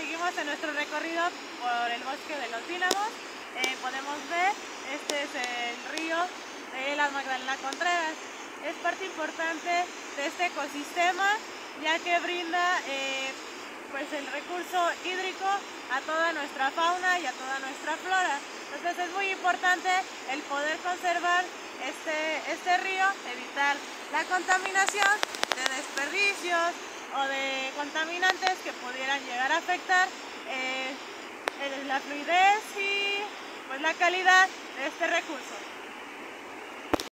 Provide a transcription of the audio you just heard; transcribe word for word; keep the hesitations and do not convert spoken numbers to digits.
seguimos en nuestro recorrido por el bosque de los Dínamos, eh, podemos ver, este es el río de la Magdalena Contreras. Es parte importante de este ecosistema, ya que brinda eh, pues el recurso hídrico a toda nuestra fauna y a toda nuestra flora. Entonces es muy importante el poder conservar este, este río, evitar la contaminación de desperdicios o de contaminantes que pudieran llegar a afectar eh, la fluidez y pues, la calidad de este recurso.